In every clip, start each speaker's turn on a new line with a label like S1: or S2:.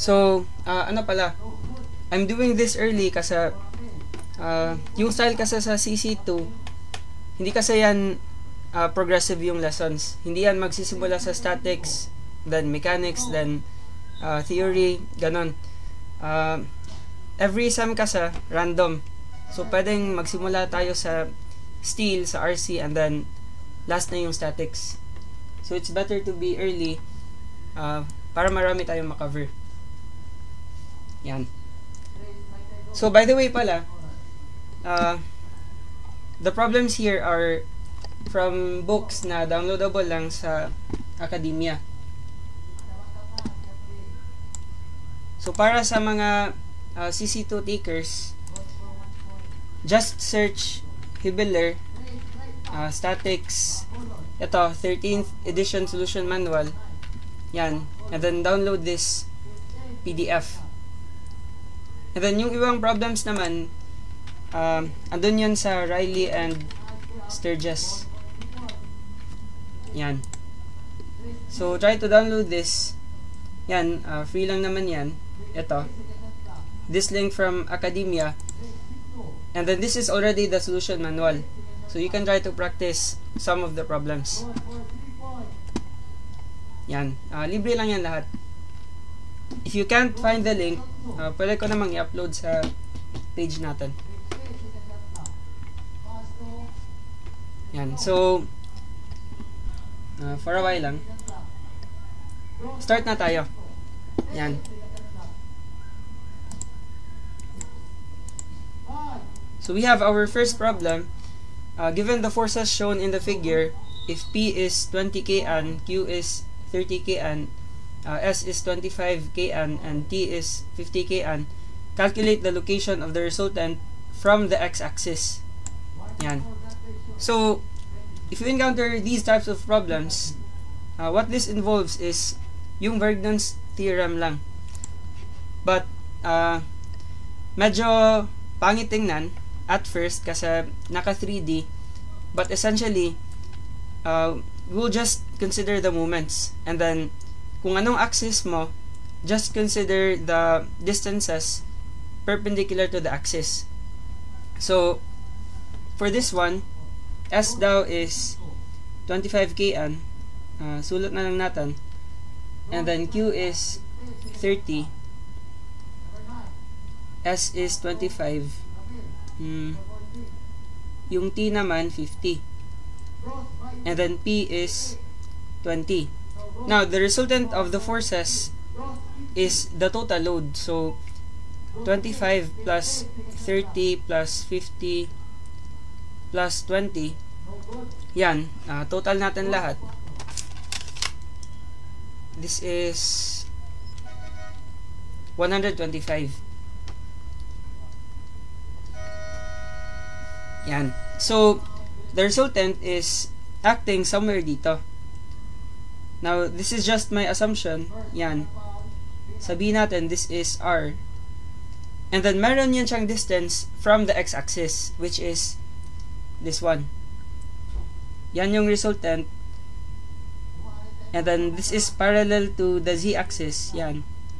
S1: So, ano pala, I'm doing this early kasi yung style kasi sa CC2, hindi kasi yan progressive yung lessons. Hindi yan magsisimula sa statics, then mechanics, then theory, ganon. Every sem kasi random. So, pwedeng magsimula tayo sa steel, sa RC, and then last na yung statics. So, it's better to be early para marami tayong makover. Yan. So, by the way pala, the problems here are from books na downloadable lang sa academia. So, para sa mga CC2 takers, just search Hibbeler, statics, ito, 13th edition solution manual. Yan. And then, download this PDF. And then, yung ibang problems naman, andun yun sa Riley and Sturgis. Yan. So, try to download this. Yan, free lang naman yan. Ito. This link from academia. And then, this is already the solution manual. So, you can try to practice some of the problems. Yan. Libre lang yan lahat. If you can't find the link, pwede ko namang i-upload sa page natin. Yan. So, for a while lang. Start na tayo. Yan. So, we have our first problem. Given the forces shown in the figure, if P is 20 kN, Q is 30 kN, S is 25 kN, and T is 50 kN, calculate the location of the resultant from the x-axis. Yan. So, if you encounter these types of problems, what this involves is yung Vergnon's theorem lang. But, medyo pangit tingnan at first kasi naka 3D, but essentially, we'll just consider the moments, and then kung anong axis mo, just consider the distances perpendicular to the axis. So, for this one, S daw is 25 kN. Sulat na lang natin. And then Q is 30. S is 25. Yung T naman, 50. And then P is 20. Now, the resultant of the forces is the total load. So, 25 plus 30 plus 50 plus 20. Yan. Total natin lahat. This is 125. Yan. So, the resultant is acting somewhere dito. Now, this is just my assumption. Yan. Sabihin natin, this is R. And then, meron yan siyang distance from the x-axis, which is this one. Yan yung resultant. And then, this is parallel to the z-axis. Yan.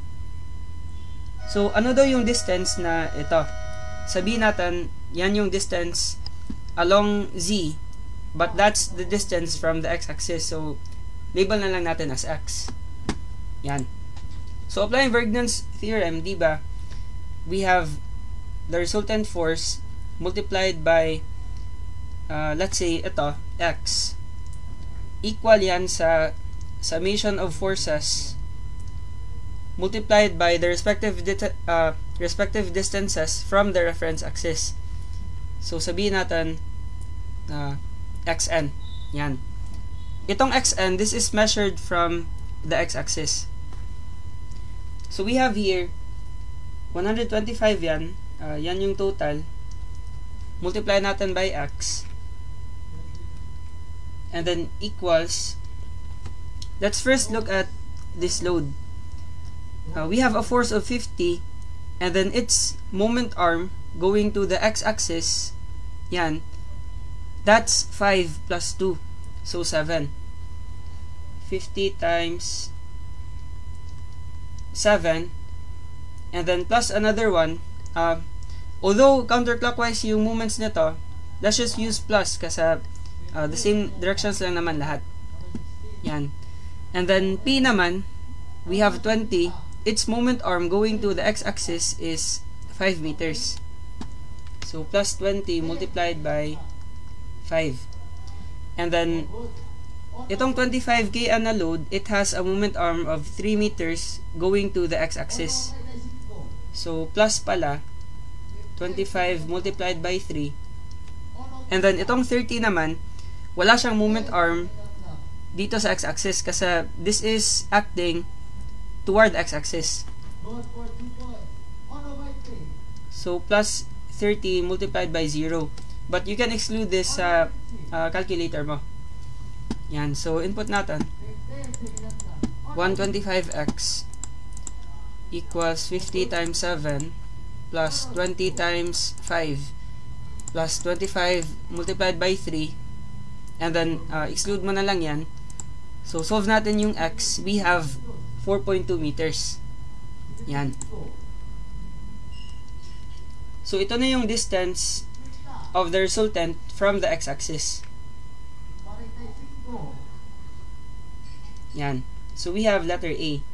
S1: So, ano daw yung distance na ito? Sabihin natin, yan yung distance along z. But that's the distance from the x-axis. So, label na lang natin as x. Yan. So, applying Vergnon's theorem, diba, we have the resultant force multiplied by, let's say, ito, x. Equal yan sa summation of forces multiplied by the respective distances from the reference axis. So, sabihin natin, xn. Yan. Itong xn, this is measured from the x-axis. So, we have here 125 yan. Yan yung total. Multiply natin by x. And then equals. Let's first look at this load. We have a force of 50. And then its moment arm going to the x-axis. Yan. That's 5 plus 2. So, 7. 50 times 7 And then plus another one. Although counterclockwise yung movements nito, let's just use plus kasi the same directions lang naman lahat. Yan. And then P naman, we have 20. Its moment arm going to the x-axis is 5 meters. So plus 20 multiplied by 5. And then itong 25 kN na load, it has a moment arm of 3 meters going to the x-axis. So plus pala 25 multiplied by 3. And then itong 30 naman, wala siyang moment arm dito sa x-axis kasi this is acting toward x-axis. So plus 30 multiplied by 0. But you can exclude this sa calculator mo. Yan. So input natin 125x equals 50 times 7 plus 20 times 5 plus 25 multiplied by 3, and then exclude mo na lang yan. So solve natin yung x. We have 4.2 meters. Yan. So ito na yung distance of the resultant from the x-axis. Yan. So we have letter A.